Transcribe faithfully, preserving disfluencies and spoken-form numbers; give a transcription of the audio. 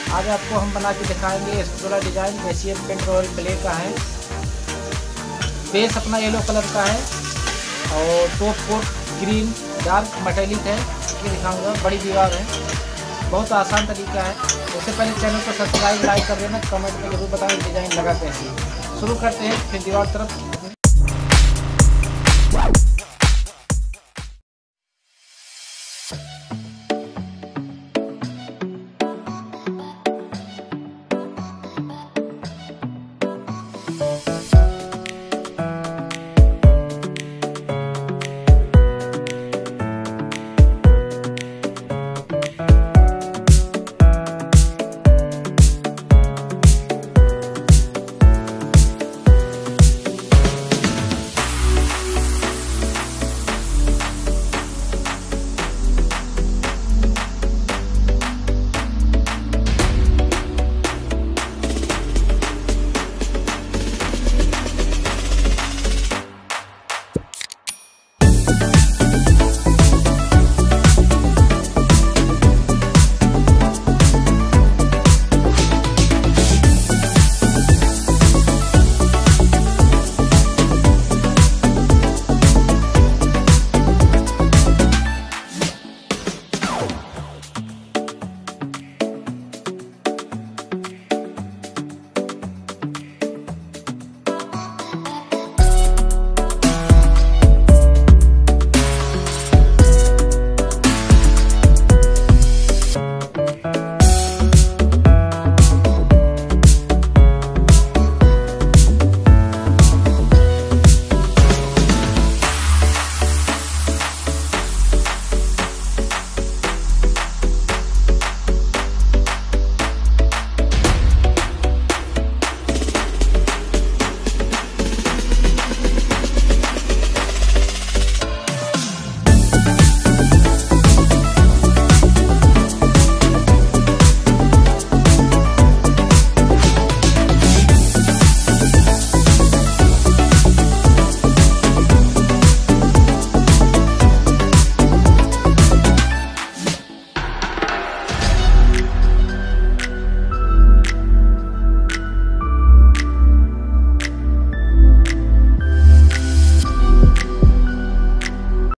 आज आपको हम बना के दिखाएंगे spatula design. Asian paint royal clay का है। बेस अपना येलो कलर का है और top coat green dark metallic है। ये दिखाऊंगा, बड़ी दीवार है, बहुत आसान तरीका है। उससे पहले चैनल को सब्सक्राइब लाइक कर देना, कमेंट में जरूर बताएं डिजाइन लगाते हैं। शुरू करते हैं, फिर दीवार तरफ